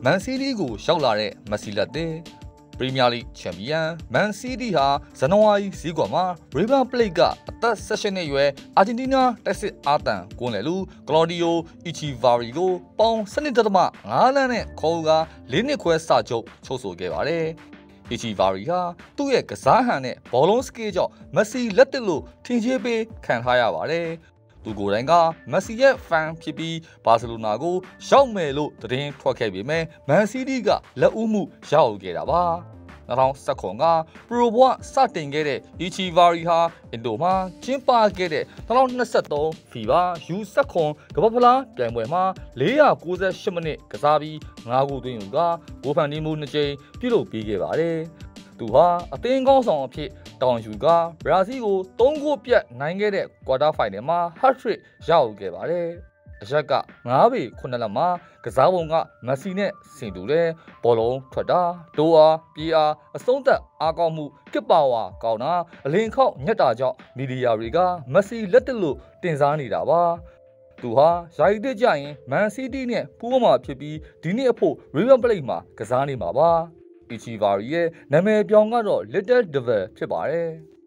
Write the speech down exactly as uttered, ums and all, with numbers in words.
မန်စီးတီးကိုရောက်လာတဲ့မက်ဆီလက်တဲ့ပရီးမီးယားလိချန်ပီယံမန်စီးတီးဟာဇန်နဝါရီဈေးကွက်မှာရီဗာပလိတ်ကအသက်၁၈နှစ်အရွယ်အာဂျင်တီးနားတက်စစ်အာတန်ကွန်းလေလူကလော်ဒီယိုအီချီဗာရီကိုပေါင်၁၂.၅လမ်းနဲ့ခေါ်က၄နှစ်ခွဲစာချုပ်ချုပ်ဆိုခဲ့ပါတယ်။အီချီဗာရီဟာသူ့ရဲ့ကစားဟန်နဲ့ဘောလုံးစကေးကြောင့်မက်ဆီလက်တစ်လို့ထင်ကြေးပေးခံထားရပါတယ်။သူကိုယ်တိုင်ကမက်ဆီရဲ့ဖန်ဖြစ်ပြီးဘာစီလိုနာကိုရောက်မယ်လို့သတင်းထွက်ခဲ့ပေမဲ့မန်စီးတီးကလက်ဦးမှုရောက်ခဲ့တာပါ၂၀၁၇ကပရိုဘွားစတင်ခဲ့တဲ့အီချီဗာရီဟာအင်ဒိုမှာကျင်းပခဲ့တဲ့၂၀၂၃ဖီဗာ ယူ ၁၇ ကမ္ဘာဖလားပြိုင်ပွဲမှာ၄၉၈မိနစ်ကစားပြီး၅ဂိုးသွင်းယူကဂိုးဖန်တီးမှုနှစ်ကြိမ်ပြုလုပ်ပေးခဲ့ပါတယ်။သူဟာအသင်းကောင်းဆောင်အဖြစ်တောင်ယူကဘရာဇီးကို၃ဂိုးပြတ်နိုင်ခဲ့တဲ့ကွာတာဖိုင်နယ်မှာဟတ်ထရစ်ရောက်ခဲ့ပါတယ်။အရက်က၅ပေခုနှစ်လက်မှာကစားပုံကမက်ဆီနဲ့ဆင်တူတဲ့ဘောလုံးထွက်တာတိုးအားပြေးအားအဆုံးသက်အားကောင်းမှုကစ်ပါဝါကောင်းတာအလင်ခောက်ညက်တာကြောင့်မီဒီယာတွေကမက်ဆီလက်တက်လို့တင်စားနေတာပါသူဟာယာယီတက်ကြရင်မန်စီးတီးနဲ့ပူးမှာဖြစ်ပြီးဒီနေ့အဖို့ရီဗာပလိတ်မှာကစားနေမှာပါအီချီဗာရီရဲ့နာမည်ပြောင်းကတော့ Little Devil ဖြစ်ပါတယ်